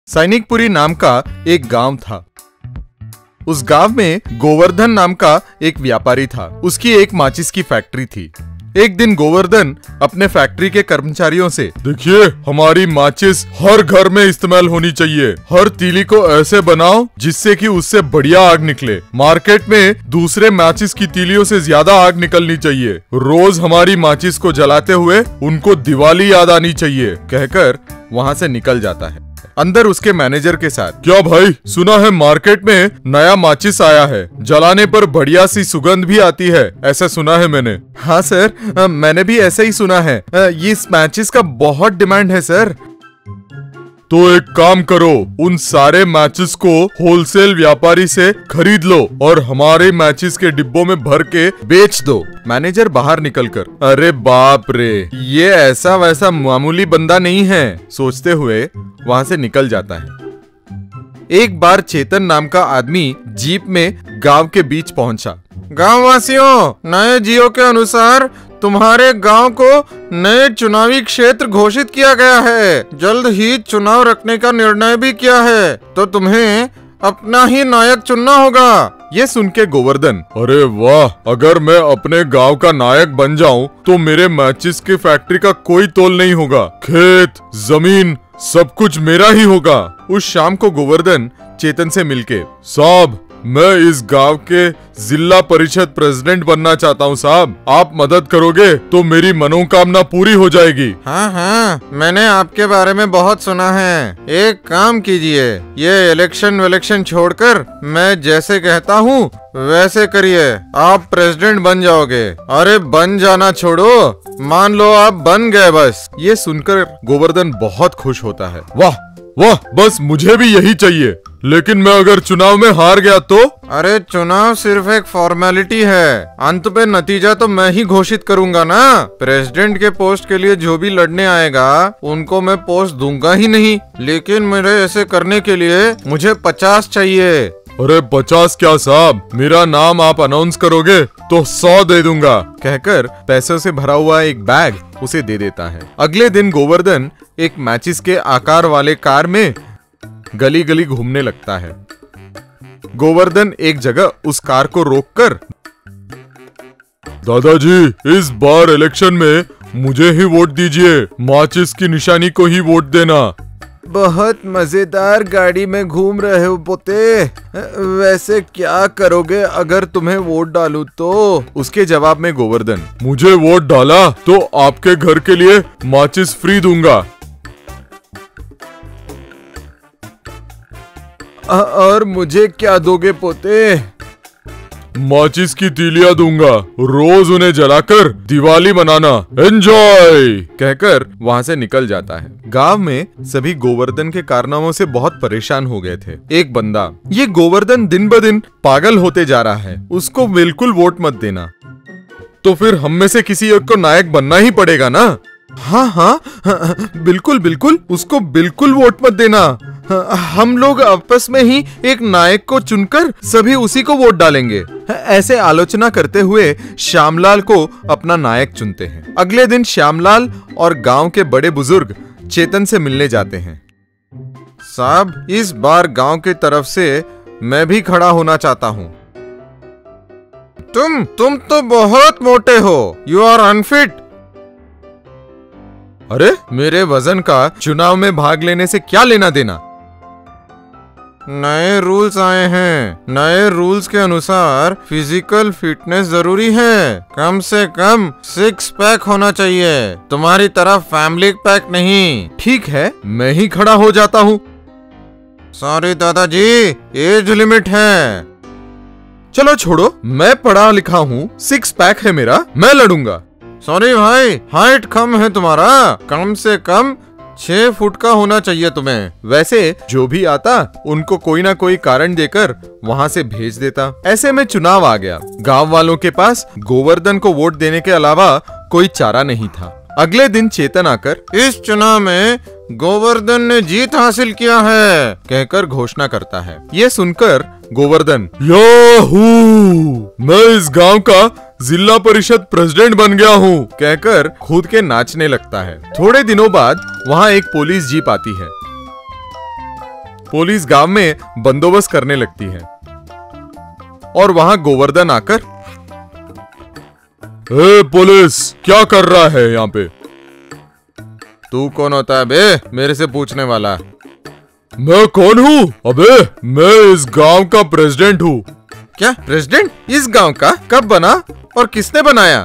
सैनिकपुरी नाम का एक गांव था। उस गांव में गोवर्धन नाम का एक व्यापारी था। उसकी एक माचिस की फैक्ट्री थी। एक दिन गोवर्धन अपने फैक्ट्री के कर्मचारियों से, देखिए, हमारी माचिस हर घर में इस्तेमाल होनी चाहिए। हर तीली को ऐसे बनाओ जिससे कि उससे बढ़िया आग निकले। मार्केट में दूसरे माचिस की तीलियों से ज्यादा आग निकलनी चाहिए। रोज हमारी माचिस को जलाते हुए उनको दिवाली याद आनी चाहिए, कहकर वहाँ से निकल जाता है। अंदर उसके मैनेजर के साथ, क्या भाई, सुना है मार्केट में नया माचिस आया है, जलाने पर बढ़िया सी सुगंध भी आती है, ऐसा सुना है मैंने। हाँ सर, मैंने भी ऐसा ही सुना है। इस माचिस का बहुत डिमांड है सर। तो एक काम करो, उन सारे मैचिस को होलसेल व्यापारी से खरीद लो और हमारे मैचिस के डिब्बों में भर के बेच दो। मैनेजर बाहर निकलकर, अरे बाप रे, ये ऐसा वैसा मामूली बंदा नहीं है, सोचते हुए वहां से निकल जाता है। एक बार चेतन नाम का आदमी जीप में गांव के बीच पहुंचा। गांव वासियों, नए जियो के अनुसार तुम्हारे गांव को नए चुनावी क्षेत्र घोषित किया गया है। जल्द ही चुनाव रखने का निर्णय भी किया है, तो तुम्हें अपना ही नायक चुनना होगा। ये सुन के गोवर्धन, अरे वाह, अगर मैं अपने गांव का नायक बन जाऊं तो मेरे मैचिस की फैक्ट्री का कोई तोल नहीं होगा। खेत, जमीन, सब कुछ मेरा ही होगा। उस शाम को गोवर्धन चेतन से मिलके, साहब, मैं इस गांव के जिला परिषद प्रेसिडेंट बनना चाहता हूँ साहब, आप मदद करोगे तो मेरी मनोकामना पूरी हो जाएगी। हाँ, मैंने आपके बारे में बहुत सुना है। एक काम कीजिए, ये इलेक्शन छोड़कर मैं जैसे कहता हूँ वैसे करिए, आप प्रेसिडेंट बन जाओगे। अरे बन जाना छोड़ो, मान लो आप बन गए बस। ये सुनकर गोवर्धन बहुत खुश होता है। वाह वाह, बस मुझे भी यही चाहिए। लेकिन मैं अगर चुनाव में हार गया तो? अरे चुनाव सिर्फ एक फॉर्मेलिटी है, अंत पे नतीजा तो मैं ही घोषित करूंगा ना। प्रेसिडेंट के पोस्ट के लिए जो भी लड़ने आएगा उनको मैं पोस्ट दूंगा ही नहीं, लेकिन मेरे ऐसे करने के लिए मुझे 50 चाहिए। अरे 50 क्या साहब, मेरा नाम आप अनाउंस करोगे तो 100 दे दूंगा, कहकर पैसों से भरा हुआ एक बैग उसे दे देता है। अगले दिन गोवर्धन एक मैचिस के आकार वाले कार में गली गली घूमने लगता है। गोवर्धन एक जगह उस कार को रोककर, दादाजी, इस बार इलेक्शन में मुझे ही वोट दीजिए, माचिस की निशानी को ही वोट देना। बहुत मजेदार गाड़ी में घूम रहे हो पोते, वैसे क्या करोगे अगर तुम्हें वोट डालूं तो? उसके जवाब में गोवर्धन, मुझे वोट डाला तो आपके घर के लिए माचिस फ्री दूंगा। और मुझे क्या दोगे पोते? माचिस की तीलियां दूंगा, रोज उन्हें जलाकर दिवाली मनाना, एंजॉय, कहकर वहां से निकल जाता है। गांव में सभी गोवर्धन के कारनामों से बहुत परेशान हो गए थे। एक बंदा, ये गोवर्धन दिन ब दिन पागल होते जा रहा है, उसको बिल्कुल वोट मत देना। तो फिर हम में से किसी एक को नायक बनना ही पड़ेगा ना। हाँ, बिल्कुल, उसको बिल्कुल वोट मत देना। हम लोग आपस में ही एक नायक को चुनकर सभी उसी को वोट डालेंगे। ऐसे आलोचना करते हुए श्यामलाल को अपना नायक चुनते हैं। अगले दिन श्यामलाल और गांव के बड़े बुजुर्ग चेतन से मिलने जाते हैं। साहब, इस बार गांव की तरफ से मैं भी खड़ा होना चाहता हूँ। तुम तो बहुत मोटे हो, यू आर अनफिट। अरे, मेरे वजन का चुनाव में भाग लेने से क्या लेना देना? नए रूल्स आए हैं। नए रूल्स के अनुसार फिजिकल फिटनेस जरूरी है। कम से कम 6 पैक होना चाहिए, तुम्हारी तरह फैमिली पैक नहीं। ठीक है, मैं ही खड़ा हो जाता हूँ। सॉरी दादाजी, एज लिमिट है। चलो छोड़ो, मैं पढ़ा लिखा हूँ, 6 पैक है मेरा, मैं लड़ूंगा। सॉरी भाई, हाइट कम है तुम्हारा, कम से कम 6 फुट का होना चाहिए तुम्हें। वैसे जो भी आता उनको कोई ना कोई कारण देकर वहाँ से भेज देता। ऐसे में चुनाव आ गया। गांव वालों के पास गोवर्धन को वोट देने के अलावा कोई चारा नहीं था। अगले दिन चेतन आकर, इस चुनाव में गोवर्धन ने जीत हासिल किया है, कहकर घोषणा करता है। ये सुनकर गोवर्धन, याहू, मैं इस गांव का जिला परिषद प्रेसिडेंट बन गया हूँ, कहकर खुद के नाचने लगता है। थोड़े दिनों बाद वहाँ एक पुलिस जीप आती है। पुलिस गांव में बंदोबस्त करने लगती है और वहां गोवर्धन आकर, ए पुलिस, क्या कर रहा है यहाँ पे? तू कौन होता है बे, मेरे से पूछने वाला? मैं कौन हूँ? अबे मैं इस गांव का प्रेसिडेंट हूँ। क्या प्रेसिडेंट इस गांव का? कब बना और किसने बनाया?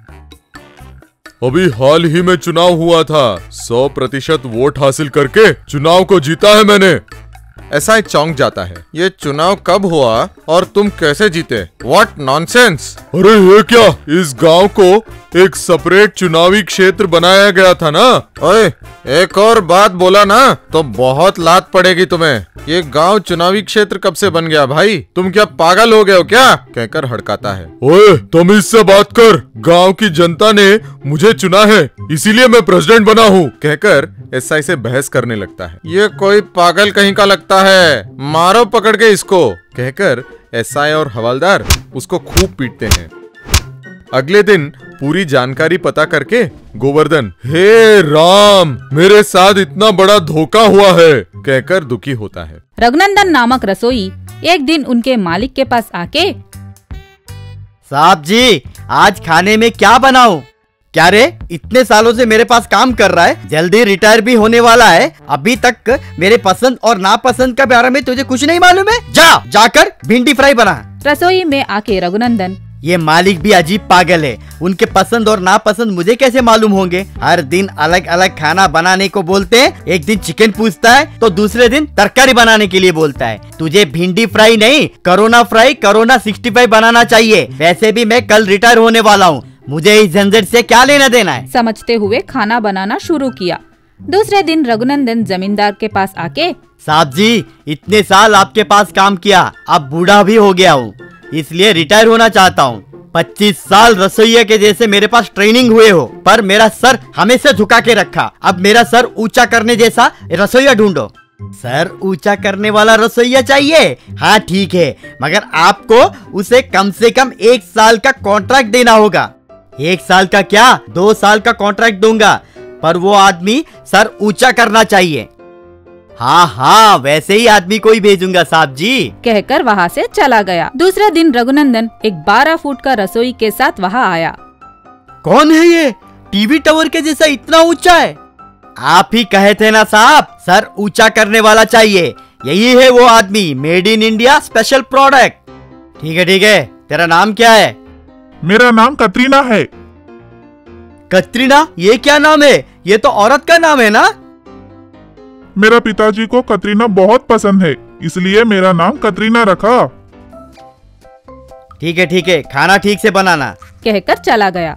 अभी हाल ही में चुनाव हुआ था, 100% वोट हासिल करके चुनाव को जीता है मैंने। ऐसा चौंक जाता है, ये चुनाव कब हुआ और तुम कैसे जीते? What nonsense! अरे ये क्या, इस गांव को एक सेपरेट चुनावी क्षेत्र बनाया गया था ना। ओए, एक और बात बोला ना तो बहुत लात पड़ेगी तुम्हें। ये गांव चुनावी क्षेत्र कब से बन गया भाई? तुम क्या पागल हो गए हो क्या? कहकर हड़काता है। ओए तुम इससे बात कर, गांव की जनता ने मुझे चुना है, इसीलिए मैं प्रेसिडेंट बना हूँ, कहकर एसआई से बहस करने लगता है। ये कोई पागल कहीं का लगता है, मारो पकड़ के इसको, कहकर एसआई और हवलदार उसको खूब पीटते हैं। अगले दिन पूरी जानकारी पता करके गोवर्धन, हे राम, मेरे साथ इतना बड़ा धोखा हुआ है, कहकर दुखी होता है। रघुनंदन नामक रसोई एक दिन उनके मालिक के पास आके, साहब जी, आज खाने में क्या बनाऊं? क्या रे, इतने सालों से मेरे पास काम कर रहा है, जल्दी रिटायर भी होने वाला है, अभी तक मेरे पसंद और नापसंद के बारे में तुझे कुछ नहीं मालूम है? जाकर भिंडी फ्राई बना। रसोई में आके रघुनंदन, ये मालिक भी अजीब पागल है, उनके पसंद और नापसंद मुझे कैसे मालूम होंगे? हर दिन अलग अलग खाना बनाने को बोलते हैं, एक दिन चिकन पूछता है तो दूसरे दिन तरकारी बनाने के लिए बोलता है। तुझे भिंडी फ्राई नहीं, करोना फ्राई, करोना 65 बनाना चाहिए। वैसे भी मैं कल रिटायर होने वाला हूँ, मुझे इस झंझट से क्या लेना देना है? समझते हुए खाना बनाना शुरू किया। दूसरे दिन रघुनंदन जमींदार के पास आके, साहब जी, इतने साल आपके पास काम किया, अब बूढ़ा भी हो गया हूँ, इसलिए रिटायर होना चाहता हूँ। 25 साल रसोइया के जैसे मेरे पास ट्रेनिंग हुए हो, पर मेरा सर हमेशा झुका के रखा। अब मेरा सर ऊंचा करने जैसा रसोइया ढूंढो। सर ऊंचा करने वाला रसोइया चाहिए? हाँ ठीक है, मगर आपको उसे कम से कम 1 साल का कॉन्ट्रैक्ट देना होगा। 1 साल का क्या, 2 साल का कॉन्ट्रैक्ट दूंगा, पर वो आदमी सर ऊंचा करना चाहिए। हाँ हाँ, वैसे ही आदमी को ही भेजूंगा साहब जी, कहकर वहाँ से चला गया। दूसरे दिन रघुनंदन एक 12 फुट का रसोई के साथ वहाँ आया। कौन है ये, टीवी टावर के जैसा इतना ऊंचा है? आप ही कहे थे ना साहब, सर ऊंचा करने वाला चाहिए, यही है वो आदमी, made in India special product. ठीक है, तेरा नाम क्या है? मेरा नाम कतरीना है। कतरीना? ये क्या नाम है? ये तो औरत का नाम है ना? मेरा पिताजी को कतरीना बहुत पसंद है, इसलिए मेरा नाम कतरीना रखा। ठीक है, खाना ठीक से बनाना, कहकर चला गया।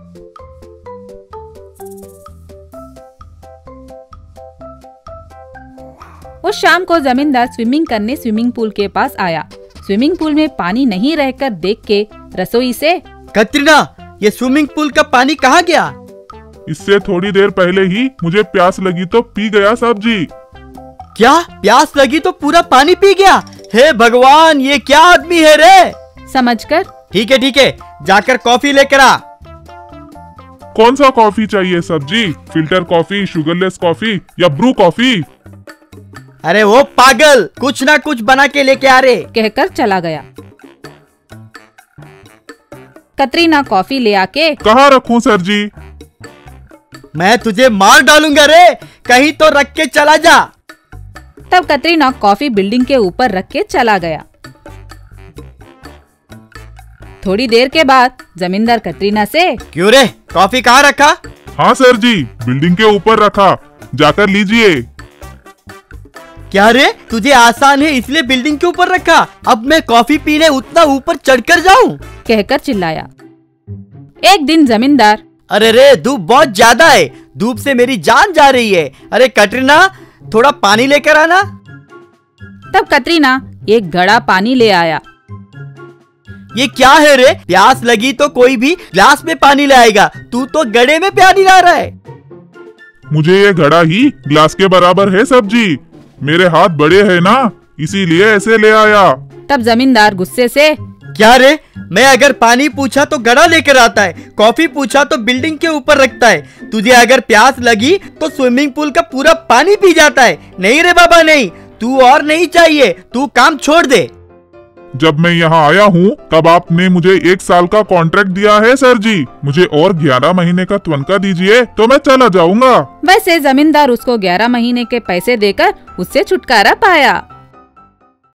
उस शाम को जमींदार स्विमिंग करने स्विमिंग पूल के पास आया। स्विमिंग पूल में पानी नहीं रहकर देख के रसोई से, कतरीना, ये स्विमिंग पूल का पानी कहाँ गया? इससे थोड़ी देर पहले ही मुझे प्यास लगी तो पी गया साहब जी। क्या प्यास लगी तो पूरा पानी पी गया? हे भगवान, ये क्या आदमी है रे? समझकर, ठीक है, जाकर कॉफी लेकर आ। कौन सा कॉफी चाहिए साहब जी? फिल्टर कॉफी, शुगरलेस कॉफी या ब्रू कॉफी? अरे वो पागल, कुछ ना कुछ बना के लेके आ रे, कहकर चला गया। कतरीना कॉफी ले आके, कहाँ रखूं सर जी? मैं तुझे मार डालूंगा रे, कहीं तो रख के चला जा। तब कतरीना कॉफी बिल्डिंग के ऊपर रख के चला गया। थोड़ी देर के बाद जमींदार कतरीना से, क्यों रे, कॉफी कहाँ रखा? हाँ सर जी, बिल्डिंग के ऊपर रखा, जाकर लीजिए। क्या रे, तुझे आसान है इसलिए बिल्डिंग के ऊपर रखा? अब मैं कॉफी पीने उतना ऊपर चढ़कर जाऊं? कहकर चिल्लाया। एक दिन जमींदार, अरे रे, धूप बहुत ज्यादा है, धूप से मेरी जान जा रही है। अरे कतरीना, थोड़ा पानी लेकर आना। तब कतरीना एक घड़ा पानी ले आया। ये क्या है रे, प्यास लगी तो कोई भी ग्लास में पानी ले आएगा, तू तो घड़े में पानी ला रहा है। मुझे ये घड़ा ही ग्लास के बराबर है साहब जी, मेरे हाथ बड़े हैं ना, इसीलिए ऐसे ले आया। तब जमींदार गुस्से से, क्या रे, मैं अगर पानी पूछा तो घड़ा लेकर आता है, कॉफी पूछा तो बिल्डिंग के ऊपर रखता है, तुझे अगर प्यास लगी तो स्विमिंग पूल का पूरा पानी पी जाता है। नहीं रे बाबा नहीं, तू और नहीं चाहिए, तू काम छोड़ दे। जब मैं यहाँ आया हूँ तब आपने मुझे 1 साल का कॉन्ट्रैक्ट दिया है सर जी। मुझे और 11 महीने का तनख्वाह दीजिए तो मैं चला जाऊँगा। वैसे जमींदार उसको 11 महीने के पैसे देकर उससे छुटकारा पाया।